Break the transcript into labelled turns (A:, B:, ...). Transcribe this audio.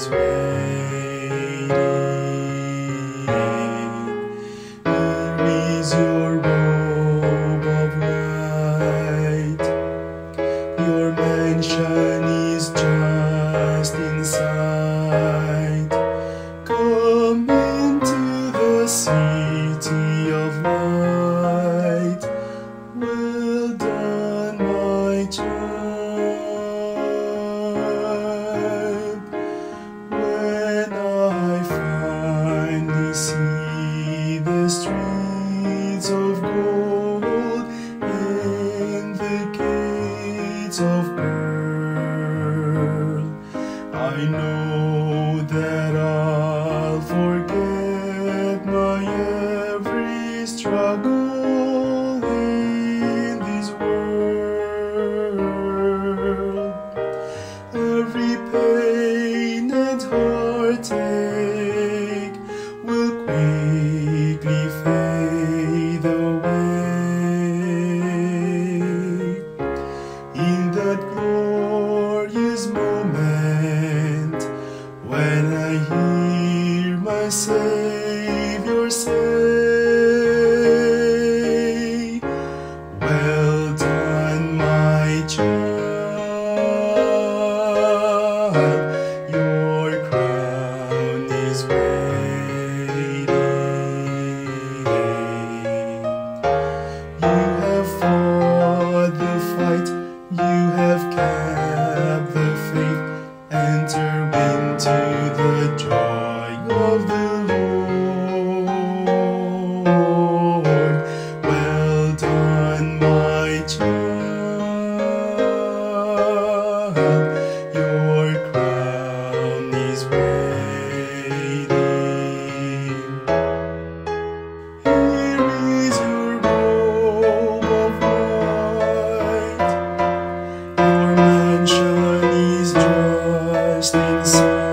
A: is waiting. Here is your robe of light. Your mansion is just in sight. Come into the city of light. Well done, my child. When I finally see the streets of gold and the gates of pearl, I know that I'll forget my every struggle in this world. Every pain and heartache will quickly fade away. In that glorious moment, when I hear my Savior say, well done, my child, your crown is waiting. You have fought the fight, you have kept the faith. Enter into the joy of the Lord. Well done, my child, your crown is waiting. Here is your robe of white. Your mansion is just inside.